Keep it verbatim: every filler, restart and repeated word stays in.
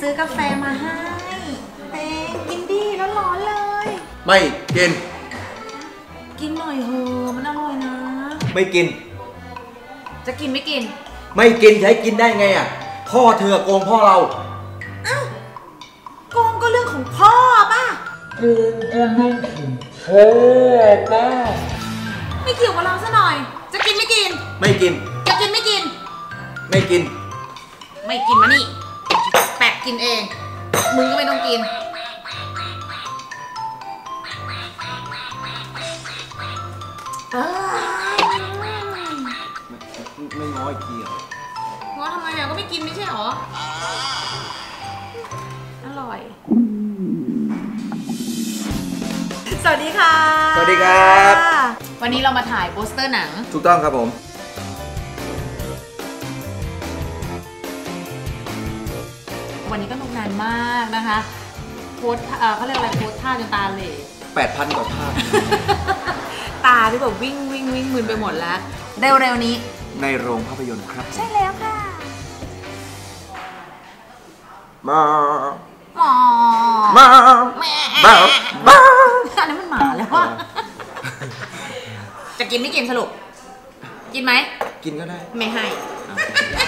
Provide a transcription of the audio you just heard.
ซื้อกาแฟมาให้เต็งกินดีร้อนๆเลยไม่กินกินหน่อยเถอะมันอร่อยนะไม่กินจะกินไม่กินไม่กินใช้กินได้ไงอ่ะพ่อเธอโกงพ่อเราอ้าวโกงก็เรื่องของพ่อป่ะโกงก็เรื่องของพ่อป่ะไม่เกี่ยวกับเราซะหน่อยจะกินไม่กินไม่กินจะกินไม่กินไม่กินไม่กินมานี่แปะกินเองมึงก็ไม่ต้องกินไม่ง้ออีกทีเหรอง้อทำไมอ่ะก็ไม่กินไม่ใช่หรออร่อยสวัสดีค่ะสวัสดีครับวันนี้เรามาถ่ายโปสเตอร์หนังถูกต้องครับผมวันนี้ก็นานมากนะคะโพสเขาเรียกอะไรโพสท่าจนตาเหล่แปดพันกว่าภาพตาที่แบบวิ่งวิ่งวิ่งมึนไปหมดแล้วเร็วๆนี้ในโรงภาพยนตร์ครับใช่แล้วค่ะมาหมอมาแม่มามาอันนั้นมันหมาแล้วว่ะจะกินไม่กินสรุปกินไหมกินก็ได้ไม่ให้